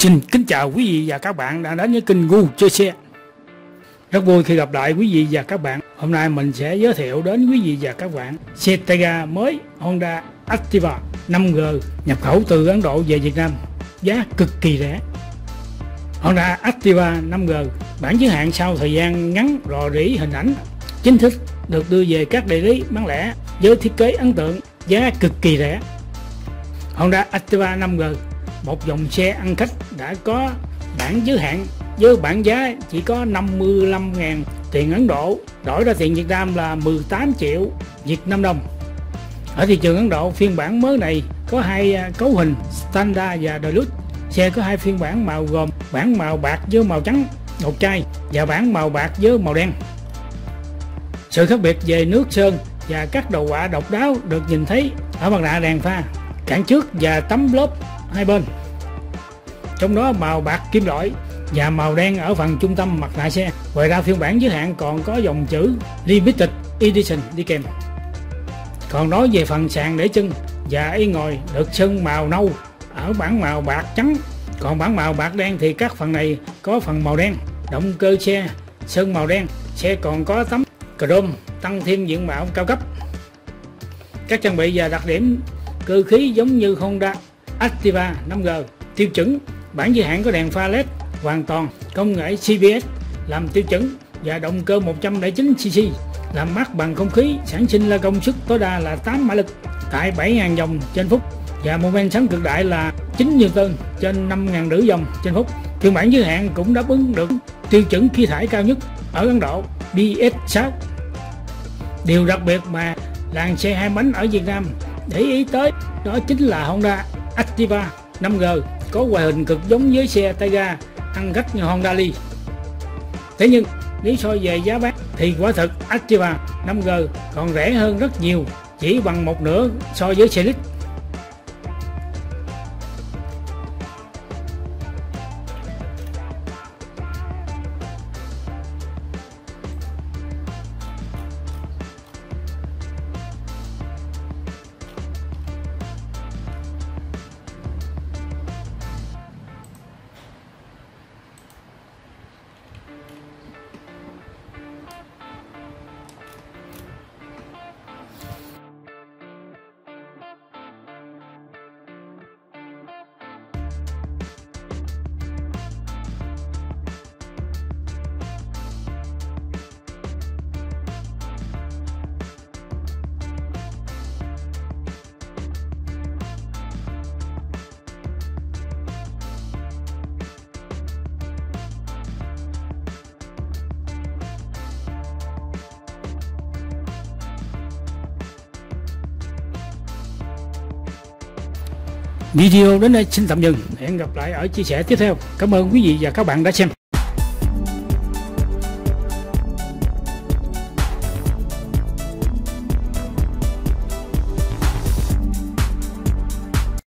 Xin kính chào quý vị và các bạn đã đến với kênh Gu Chơi Xe. Rất vui khi gặp lại quý vị và các bạn. Hôm nay mình sẽ giới thiệu đến quý vị và các bạn xe tay ga mới Honda Activa 5G nhập khẩu từ Ấn Độ về Việt Nam, giá cực kỳ rẻ. Honda Activa 5G bản giới hạn sau thời gian ngắn rò rỉ hình ảnh chính thức được đưa về các đại lý bán lẻ với thiết kế ấn tượng, giá cực kỳ rẻ. Honda Activa 5G, một dòng xe ăn khách đã có bản giới hạn với bản giá chỉ có 55.000 tiền Ấn Độ, đổi ra tiền Việt Nam là 18 triệu Việt Nam đồng. Ở thị trường Ấn Độ, phiên bản mới này có hai cấu hình Standard và Deluxe. Xe có hai phiên bản màu gồm bản màu bạc với màu trắng ngọc trai và bản màu bạc với màu đen. Sự khác biệt về nước sơn và các đồ họa độc đáo được nhìn thấy ở mặt nạ đèn pha, cản trước và tấm lốp hai bên, trong đó màu bạc kim loại và màu đen ở phần trung tâm mặt nạ xe. Ngoài ra, phiên bản giới hạn còn có dòng chữ Limited Edition đi kèm. Còn nói về phần sàn để chân và yên ngồi được sơn màu nâu ở bản màu bạc trắng, còn bản màu bạc đen thì các phần này có phần màu đen. Động cơ xe sơn màu đen, xe còn có tấm chrome tăng thêm diện mạo cao cấp. Các trang bị và đặc điểm cơ khí giống như Honda Activa 5G tiêu chuẩn. Bản giới hạn có đèn pha LED hoàn toàn, công nghệ CBS làm tiêu chuẩn và động cơ 109cc làm mát bằng không khí, sản sinh ra công suất tối đa là 8 mã lực tại 7.000 vòng trên phút và mô men xoắn cực đại là 9 Newton trên 5.500 vòng trên phút. Phiên bản giới hạn cũng đáp ứng được tiêu chuẩn khí thải cao nhất ở Ấn Độ BS6. Điều đặc biệt mà làng xe hai bánh ở Việt Nam để ý tới đó chính là Honda Activa 5G có ngoại hình cực giống với xe tay ga ăn khách như Honda Lee. Thế nhưng nếu so về giá bán thì quả thực Activa 5G còn rẻ hơn rất nhiều, chỉ bằng một nửa so với xe lít. Video đến đây xin tạm dừng. Hẹn gặp lại ở chia sẻ tiếp theo. Cảm ơn quý vị và các bạn đã xem.